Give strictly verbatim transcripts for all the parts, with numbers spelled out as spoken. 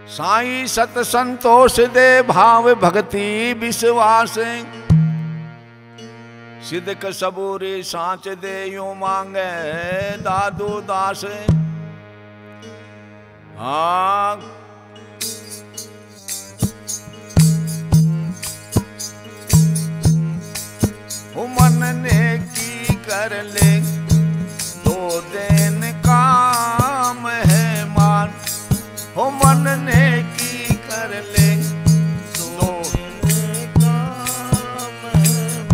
साई सत संतोष दे भाव भक्ति विश्वास, सिद्ध सबूरी सांच दे यूं मांगे दादू दास। हाँ मन ने की कर ले दो दिन काम है मान, हो मन ने की कर ले दो दिन काम है,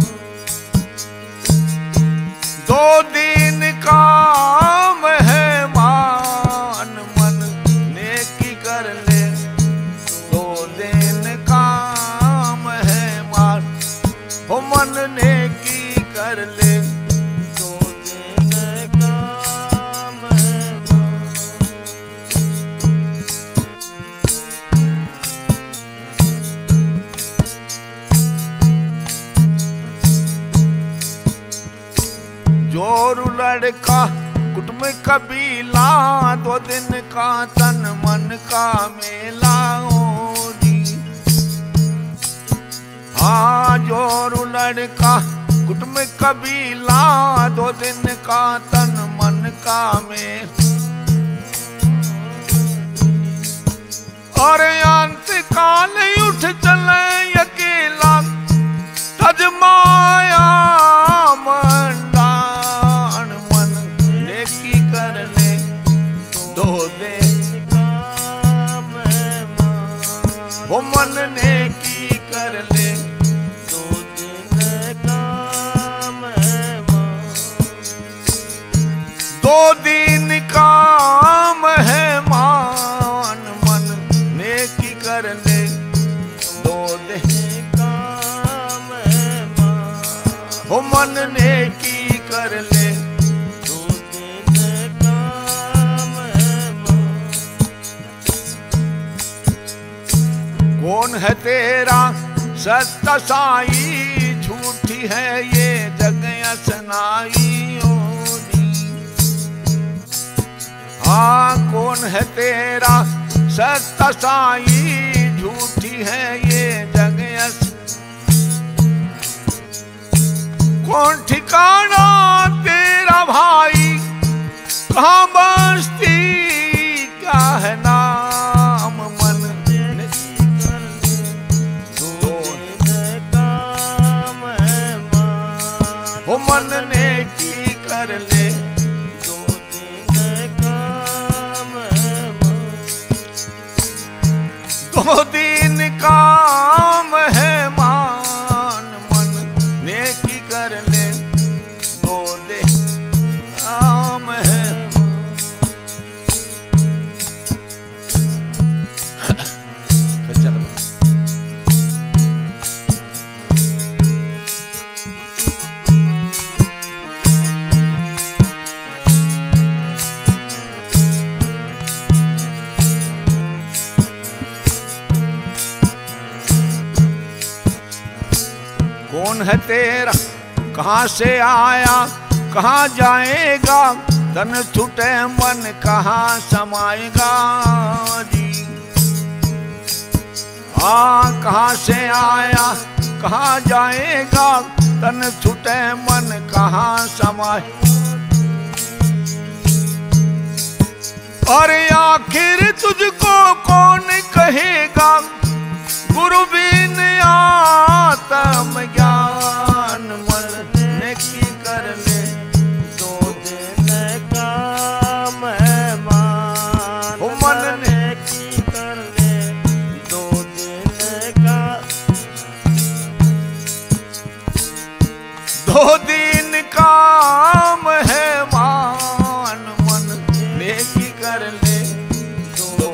दो दिन काम है मान, मन ने की कर ले दो दिन काम है मान, हो मन ने की कर ले दो दिन काम है मान। जोरू लड़का कुटुंब कबीला, दो दिन का तन मन का मेला होगी। हाँ जोरू लड़का कुटुंब कबीला, दो दिन का तन मन का मेला, और अंत काल उठ चले अकेला, तज माया मंडान, मन नेकी कर ले दो दिन काम है मान, वो मन नेकी कर ले दो दिन काम है मान, दो दिन काम है मान, मन नेकी कर ले दो दिन काम है मान, वो मन नेकी कर ले दो दिन काम है मान। कौन है तेरा सत्य साई, झूठी है ये जग असनाई होनी। हाँ कौन है तेरा सत्य साई, झूठी है ये जग अस, कौन ठिकाना तेरा भाई, कहाँ बस्ती क्या है नाम, मन ने कर ले दो दिन काम है मान, हो मन ने की कर ले दो दिन काम है मान, दो दिन काम है मान, मन ने की कर ले दो दिन काम है मान। कौन है तेरा, कहाँ से आया, कहाँ जाएगा, तन छूटे मन कहाँ समाएगा जी। हाँ कहाँ से आया, कहाँ जाएगा, तन छूटे मन कहाँ समाए, और आखिर तुझको कौन कहेगा, गुरु बिन आत्म ज्ञान, मन ने की कर ले दो दिन काम है मान, मन ने की कर ले दो दिन का, दो दिन काम है मान, मन ने की कर ले दो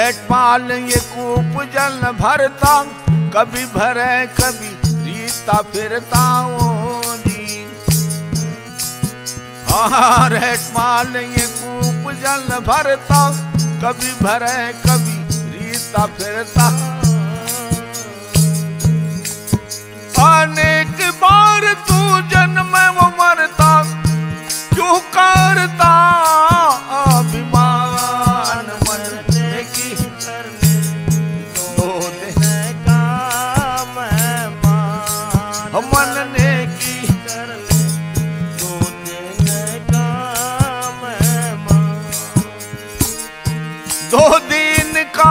रेटमाल ये कूप जल भरता, कभी भरे कभी रीता फिरता ओ जी। हाँ रेटमाल ये कूप जल भरता, कभी भरे कभी रीता फिरता। अनेक बार तू जन्म वो मरता, क्यों करता अभिमान मरने की करने दो दिन का मेहमान। मरने की करने दो दिन का मेहमान। दो दिन का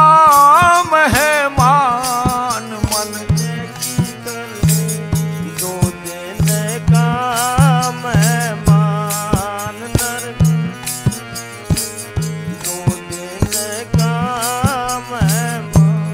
मेहमान मरने की करने दो दिन का मेहमान। नर दो दिन का मेहमान।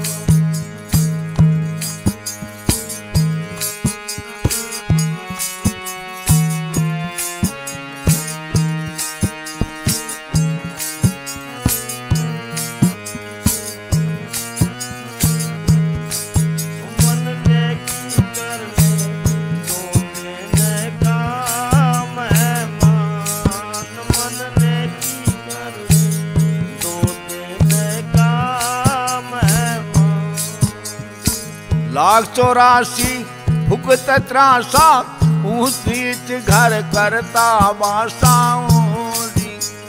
लाख चौरासी भुगत त्रासा, ऊंच नीच घर करता वासाओं जी।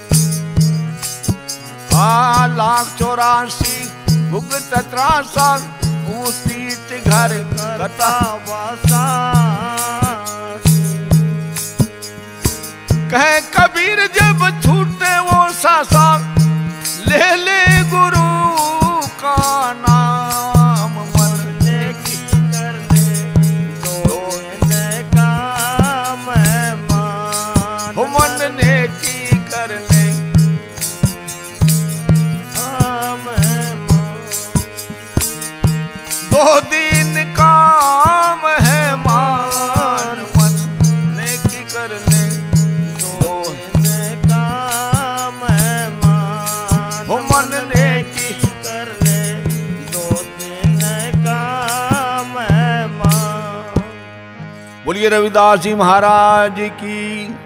हाँ लाख चौरासी भुगत त्रासा, ऊंच नीच घर करता वासा। कहे कबीर जब छूटे वो सासा, ले ले गुरु का नाम। मरने की करने दो दिन का मेहमान। मरने की करने दो दिन का मेहमान। मरने की करने दो दिन का मेहमान। बोलिए रविदास जी महाराज की।